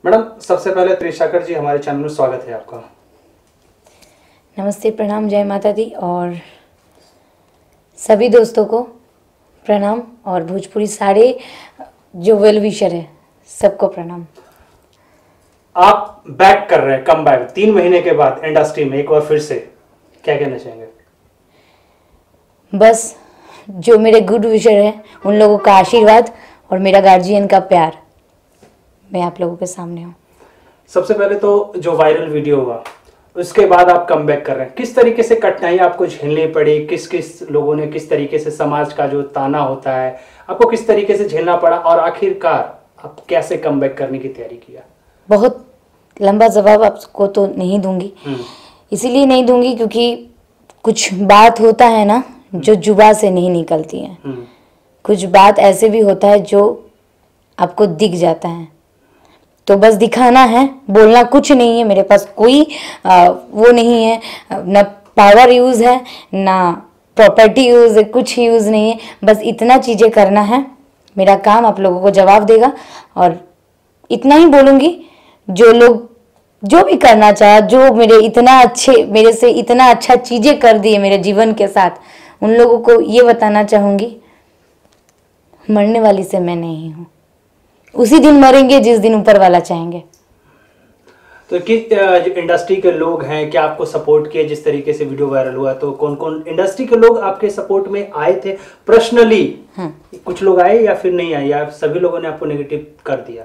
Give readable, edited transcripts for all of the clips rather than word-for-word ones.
Madam, सबसे पहले त्रिशाकर जी हमारे चैनल में स्वागत है आपका। नमस्ते, प्रणाम, जय माता दी और सभी दोस्तों को प्रणाम और भोजपुरी सारे जो वेल विशर है सबको प्रणाम। आप बैक कर रहे हैं, कम बैक 3 महीने के बाद इंडस्ट्री में एक बार फिर से, क्या कहना चाहेंगे? बस जो मेरे गुड विशर है उन लोगों का आशीर्वाद और मेरा गार्जियन का प्यार मैं आप लोगों के सामने हूँ। सबसे पहले तो जो वायरल वीडियो हुआ उसके बाद आप कम बैक कर रहे हैं, किस तरीके से कठिनाई आपको झेलनी पड़ी? किस किस लोगों ने, किस तरीके से समाज का जो ताना होता है आपको किस तरीके से झेलना पड़ा और आखिरकार आप कैसे कम बैक करने की तैयारी किया? बहुत लंबा जवाब आपको तो नहीं दूंगी, इसीलिए नहीं दूंगी क्योंकि कुछ बात होता है ना जो जुबा से नहीं निकलती है। कुछ बात ऐसे भी होता है जो आपको दिख जाता है, तो बस दिखाना है, बोलना कुछ नहीं है। मेरे पास कोई वो नहीं है, ना पावर यूज है ना प्रॉपर्टी यूज है, कुछ यूज नहीं है। बस इतना चीजें करना है, मेरा काम आप लोगों को जवाब देगा और इतना ही बोलूंगी। जो लोग जो भी करना चाहे, जो मेरे से इतना अच्छा चीजें कर दिए मेरे जीवन के साथ, उन लोगों को ये बताना चाहूंगी मरने वाली से मैं नहीं हूँ। उसी दिन मरेंगे जिस दिन ऊपर वाला चाहेंगे। तो किस इंडस्ट्री के लोग हैं, क्या आपको सपोर्ट किए? जिस तरीके से वीडियो वायरल हुआ तो कौन कौन इंडस्ट्री के लोग आपके सपोर्ट में आए थे पर्सनली? कुछ लोग आए या फिर नहीं आए, या सभी लोगों ने आपको नेगेटिव कर दिया?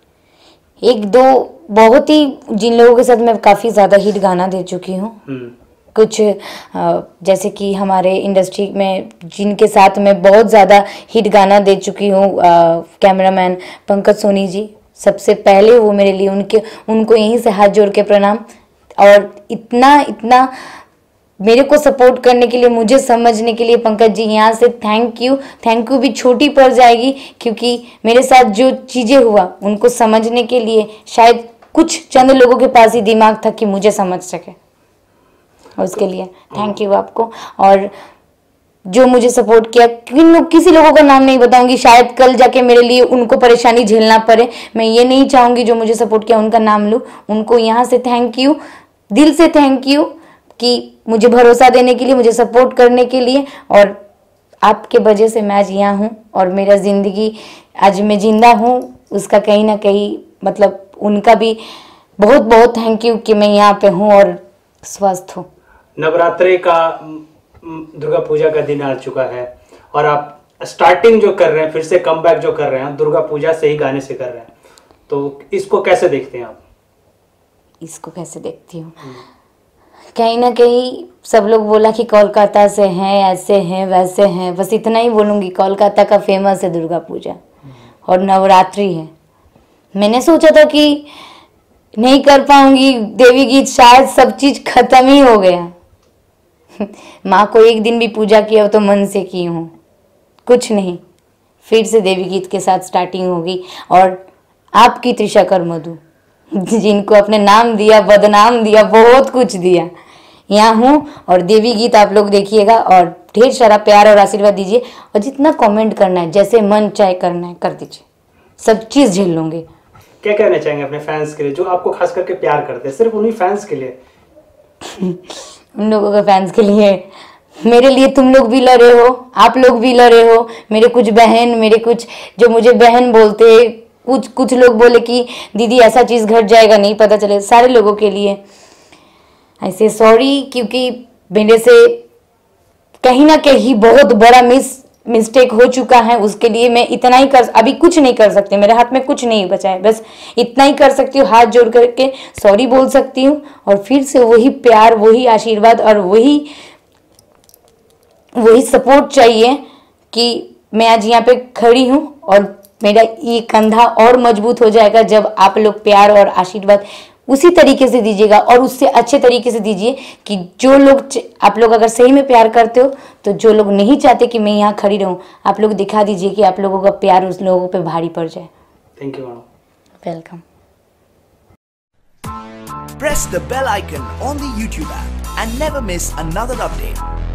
एक दो बहुत ही, जिन लोगों के साथ मैं काफी ज्यादा हिट गाना दे चुकी हूँ। कुछ जैसे कि हमारे इंडस्ट्री में जिनके साथ मैं बहुत ज़्यादा हिट गाना दे चुकी हूँ, कैमरामैन पंकज सोनी जी सबसे पहले वो मेरे लिए, उनको यहीं से हाथ जोड़ के प्रणाम। और इतना मेरे को सपोर्ट करने के लिए, मुझे समझने के लिए पंकज जी, यहाँ से थैंक यू भी छोटी पड़ जाएगी क्योंकि मेरे साथ जो चीज़ें हुआ उनको समझने के लिए शायद कुछ चंद लोगों के पास ही दिमाग था कि मुझे समझ सके, उसके लिए थैंक यू आपको। और जो मुझे सपोर्ट किया, किसी लोगों का नाम नहीं बताऊंगी, शायद कल जाके मेरे लिए उनको परेशानी झेलना पड़े, मैं ये नहीं चाहूंगी जो मुझे सपोर्ट किया उनका नाम लूं। उनको यहाँ से थैंक यू, दिल से थैंक यू कि मुझे भरोसा देने के लिए, मुझे सपोर्ट करने के लिए। और आपके वजह से मैं आज यहाँ हूँ और मेरा जिंदगी आज मैं जिंदा हूँ, उसका कहीं ना कहीं मतलब उनका भी बहुत बहुत थैंक यू कि मैं यहाँ पे हूँ और स्वस्थ हूँ। नवरात्रि का, दुर्गा पूजा का दिन आ चुका है और आप स्टार्टिंग जो कर रहे हैं, फिर से कमबैक जो कर रहे हैं, दुर्गा पूजा से ही गाने से कर रहे हैं, तो इसको कैसे देखते हैं आप? इसको कैसे देखती हूँ, कहीं ना कहीं सब लोग बोला कि कोलकाता से हैं, ऐसे हैं वैसे हैं, बस इतना ही बोलूँगी। कोलकाता का फेमस है दुर्गा पूजा और नवरात्रि है। मैंने सोचा था कि नहीं कर पाऊंगी देवी गीत, शायद सब चीज खत्म ही हो गया। माँ को एक दिन भी पूजा किया तो मन से की हूँ, कुछ नहीं। फिर से देवी गीत के साथ स्टार्टिंग होगी और आपकी त्रिशाकर मधु, जिनको अपने नाम दिया, बदनाम दिया, बहुत कुछ दिया, यहाँ हूँ। और देवी गीत आप लोग देखिएगा और ढेर सारा प्यार और आशीर्वाद दीजिए और जितना कमेंट करना है, जैसे मन चाहे करना है कर दीजिए, सब चीज़ झेल लूँगी। क्या कहना चाहेंगे अपने फैंस के लिए जो आपको खास करके प्यार करते हैं, सिर्फ उन्हीं फैंस के लिए? उन लोगों के फैंस के लिए, मेरे लिए तुम लोग भी लड़े हो, आप लोग भी लड़े हो, मेरे कुछ बहन, मेरे कुछ जो मुझे बहन बोलते, कुछ लोग बोले कि दीदी ऐसा चीज़ घट जाएगा, नहीं पता चले, सारे लोगों के लिए ऐसे सॉरी, क्योंकि मेरे से कहीं ना कहीं बहुत बड़ा मिस्टेक हो चुका है। उसके लिए मैं इतना ही अभी कुछ नहीं कर सकती, मेरे हाथ में कुछ नहीं बचा है, बस इतना ही कर सकती हूँ, हाथ जोड़ करके सॉरी बोल सकती हूँ और फिर से वही प्यार, वही आशीर्वाद और वही सपोर्ट चाहिए कि मैं आज यहाँ पे खड़ी हूँ और मेरा ये कंधा और मजबूत हो जाएगा जब आप लोग प्यार और आशीर्वाद उसी तरीके से दीजिएगा और उससे अच्छे तरीके से दीजिए कि जो लोग, आप लोग अगर सही में प्यार करते हो तो जो लोग नहीं चाहते कि मैं यहाँ खड़ी रहूँ, आप लोग दिखा दीजिए कि आप लोगों का प्यार उस लोगों पे भारी पड़ जाए। Thank you madam. Welcome. Press the bell icon on the YouTube app and never miss another update.